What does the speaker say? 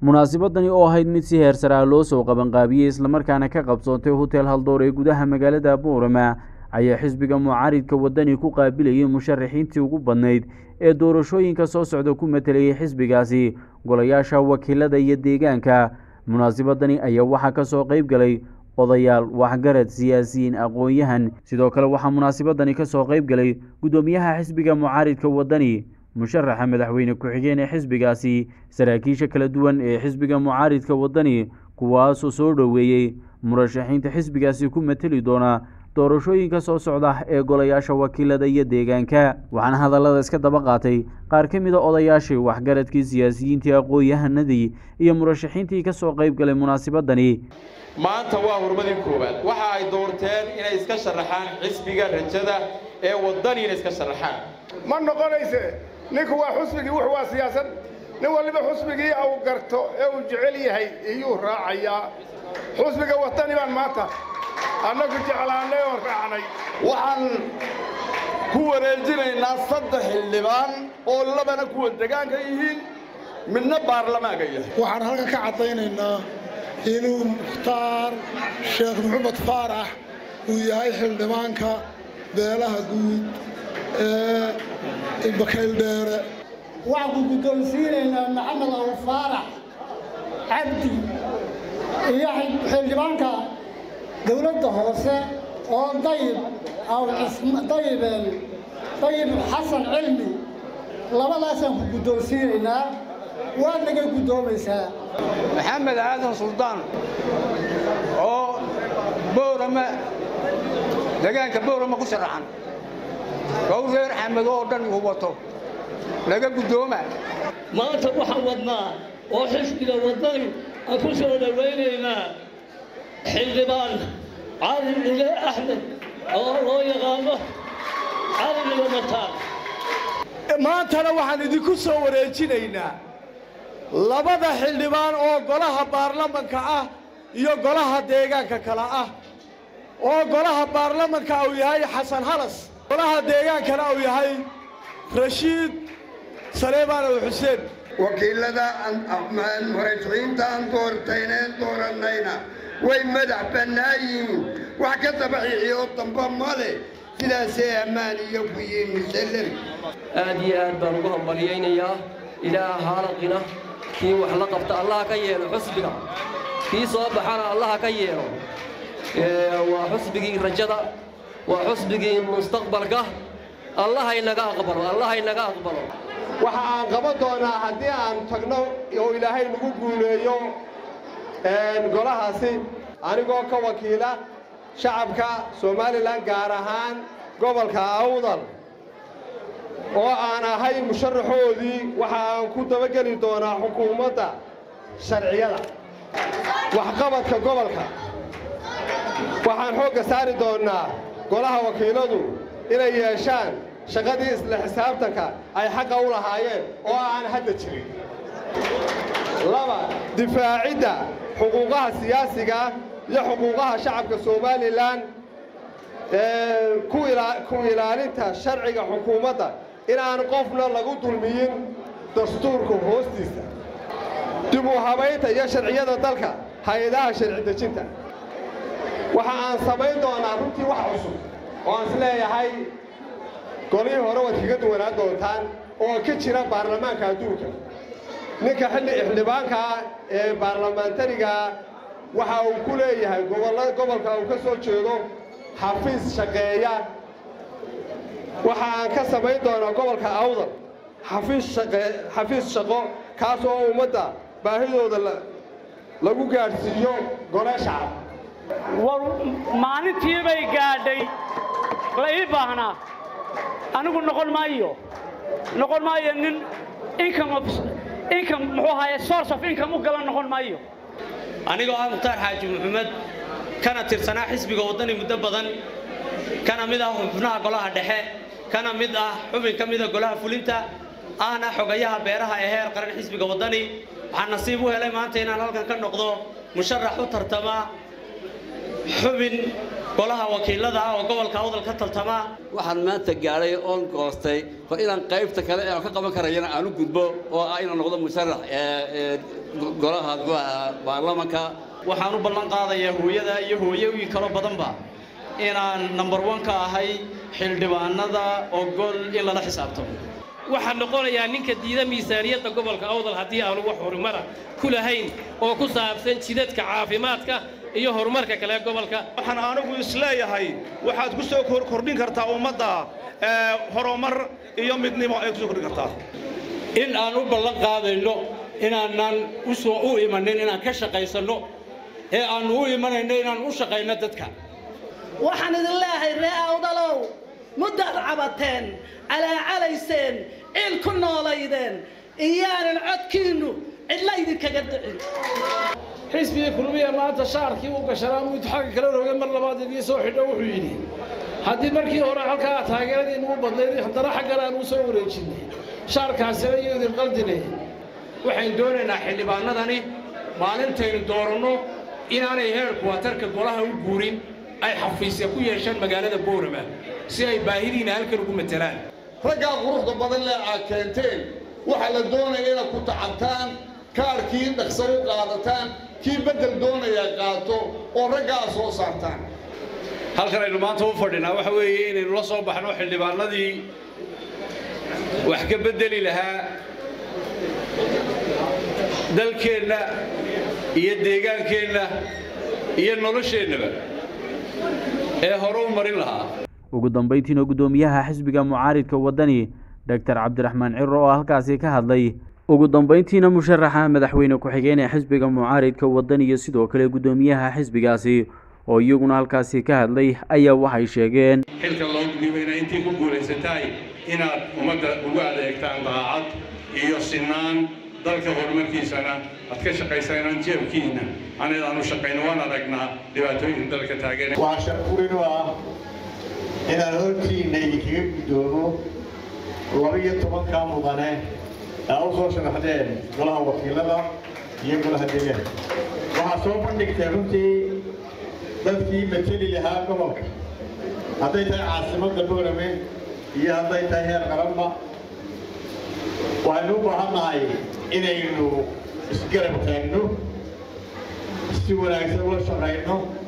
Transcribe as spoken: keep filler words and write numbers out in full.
munaasabadani oo ahayd mid si heer sare ah loo soo qabanqaabiyey islamarkaana ka qabsoontay hotel haldoor ee gudaha magaalada Boorama ayaa xisbiga mucaaridka wadani ku qaabilayay musharaxiintii ugu badnayd ee doorashooyinka soo socda ku matalayay xisbigaasi golayaasha wakiilada iyo deegaanka. munaasabadani ayaa waxaa ka soo qayb galay odayaal waxgarad siyaasiyiin aqoon-yahan sidoo kale waxaa munaasabadani ka soo qayb galay gudoomiyaha xisbiga mucaaridka wadani musharaxa madaxweyne ku-xigeen ee xisbigaasi saraakiisha kala duwan ee xisbiga mucaaridka wadani kuwaasoo soo dhoweeyey murashaxiinta xisbigaasi ku matali doona doorashooyinka soo socda ee golayaasha wakiilada iyo deegaanka. waxaana hadallada iska daba qaatay qaar ka mid a odayaashii waxgaradkii siyaasiyiintii aqoon-yahanadii iyo murashaxiintii ka soo qayb galay munaasabadani. maanta waa hurmadii koowaad waxa ay doorteen inay iska sharaxaan xisbiga rajada ee wadani inay iska sharaxaan ma noqonayse ninku waa xusbigii wuxuu waa siyaasad nin waliba xusbigii uu garto ee uu jecel yahay iyuu raacayaa xusbiga wadani baan maanta annagu jeclaanay oo raacnay. waxaan ku wareejinaynaa saddex xildhibaan oo labana kuwa deegaanka yihiin midna baarlamaanka yahay. waxaan halka ka cadaynaynaa inuu mukhtaar sheekh maxamed faarax uu yahay xildhibaanka beelaha guud ee bakayl dheere. waxaan ku guddoonsiinaynaa maxamed abu faarax cabdi iyo xildhibaanka dowladda hoose oo dayib aw dayibeen dayib xasan cilmi labadaasaan ku guddoonsiinaynaa waa naga guddoomaysaa. maxamed aadan suldaan oo Boorama deegaanka Boorama ku sharaxan gowreer xamed oo dhan uu wato laga guddooma. maanta waxaan wadnaa oo xisbiga wadani aan ku soo dhawaynaynaa xildhibaan cali ile axmed oo loo yaqaano cali ile mataan. maantana waxaan idinku soo wareejinaynaa labada xildhibaan oo golaha baarlamanka ah iyo golaha deegaanka kala ah oo golaha baarlamanka uu yahay xasan halas golaha deegaankana uu yahay rashiid saleemaan oo xuseen. wakiilada murashaxiinta aan doortayneen dooranayna way madax bannaan yihiin wax ka dabaxiixiyo damba male sidaasee ammaan iyo ku yihiin musallam. aad iyo aad baan ugu hambalyaynayaa ilaaha haalaqina kii wax la qabta allaha ka yeelo xusbiga kii soo baxana allaha ka yeelo. waa xusbigii rajada waa xusbigii mustaqbalka allaha inaga aqbalo allaha inaga aqbalo. waxa aan qaban doonaa haddii aan tagno oo ilaahay nagu guuleeyo golahaasi anigoo ka wakiila shacabka Soomaaliland gaar ahaan gobolka Awdal oo aan ahay musharaxoodii waxa aan ku dabageli doonaa xukuumadda sharciyada waxqabadka gobolka. waxaan xoogga saari doonaa golaha wakiiladu inay yeeshaan shaqadii isla xisaabtanka ay xaqa u lahaayeen oo aan hadda jirin. laba difaacidda xuquuqaha siyaasiga iyo xuquuqaha shacabka Soomaaliland ee ku ilaalinta sharciga xukuumadda inaan qofna lagu dulmiyin dastuurka hoostiisa. dib u habaynta iyo sharciyada dalka hay'adaha sharci dejinta. waxa aan samayn doonaa runtii wax cusub oo aan isleeyahay golihii hore waad kaga duwanaan doontaan oo ka jira baarlamaanka adduunka. ninka xilli xildhibaanka ee baarlamaantariga waxa uu ku leeyahay gobolka uu ka soo jeedo xafiis shaqeeya. waxa aan ka samayn doonaa gobolka Awdal xafiis shaqo kaas oo ummadda baahidooda lagu gaadhsiiyo gole shacab. war maalintii bay gaadhay la ii baahnaa anigu noqon maayo noqon maayo nin income of income muxuu ahaayay source of income u galan noqon maayo. anigoo ah mukhtaar xaaji maxamed kana tirsanaa xisbiga wadani muddo badan kana mid ah xubnaha golaha dhexe kana mid ah xubin ka mid ah golaha fulinta ahna xogayaha beeraha ee heer qaran xisbiga wadani. waxaan nasiib u helay maanta inaan halkan ka noqdo musharax u tartama xubin golaha wakiilada oo gobolka Awdal ka tartama. waxaan maanta gaaray oon goostay fa inaan qaybta kale ee ka qaban karayna aanu gudbo oo ayna noqdo musharax ee golaha baarlamanka waxaan u ballan qaadayaa hooyada iyo hooyooyin kala badanba inaan number one ka ahay xildhibaanada ogol in lala xisaabtamo waxaan noqonayaa ninka diida miisaaniyadda gobolka awdal haddii aanu wax horumara ku lahayn oo ku saabsan jidadka caafimaadka iyo horumarka kale gobolka waxaan anigu isleeyahay waxaad ku soo kordhin kartaa ummadda horumar iyo midnimo ay ku soo kordhin kartaa in aan u ballan qaadayno inaanan u soo u imanin inaan ka shaqaysanno ee aan u imanayno inaan u shaqayno dadka waxaan idin leeyahay ree awdalow muddaad cabateen calaacalayseen ciil ku noolaydeen iyaanan codkiinnu cidla idinkaga dhicin xisbiga kulmiya maanta shaarkii uu gashanaa mid xagga kala roogay mar labaad idii soo xidho wuxuu yidhi haddii markii hore halkaa taageeradii nugu badnayd haddana xaggana aan u soo wareejinay shaarkaasina iyo idin qaldine waxaan doonaynaa xildhibaanadani maalintaynu dooranno inaanay heerku watarka golaha u guurin ay xafiisya ku yeeshaan magaalada boorama si ay baahidiina halkan ugu matelaan raggaa quruxda badan lee aad keenteen waxaa la doonaya inaad ku tacabtaan kaarkii dhaqso u qaadataan kii beddel doonaya qaato oo raggaa soo saartaan halkan aynu maanta u fadhinaa waxa weeye inaynu la soo baxno xildhibaanadii wax ka beddeli lahaa dalkeenna iyo deegaankeenna iyo nolosheennaba ee hore u marin lahaa ugu dambeyntiina gudoomiyaha xisbiga mucaaridka wadani doctor cabdiraxmaan ciro oo halkaasi ka hadlay ugu dambeyntiina musharaxa madaxweyne ku-xigeen ee xisbiga mucaaridka wadani iyo sidoo kale gudoomiyaha xisbigaasi oo iyaguna halkaasi ka hadlay ayaa waxay sheegeen xilka loo dhibayna intii ku guulaysatay inaad ummadda ugu adeegtaan daacad iyo sinaan dalka horumarkiisana aad ka shaqaysanaan jeebkiina anidaan u shaqayno waan aragnaa dhibaatooyinka dalka taageera waa sharfurin oo ah inaan hortiinna idinkaga guddoomo laba iyo tobankaa mudane aa u soo sharaxdeen golaha wakiilada iyo golaha deegaanka waxaa soo bandhigtay runtii dadkii mateli lahaa gobolka hadday tahay caasimadda boorame iyo hadday tahay heer qaranba waxaynu u baahannahay inaynu isgarab taagno si wanaagsan ula shaqayno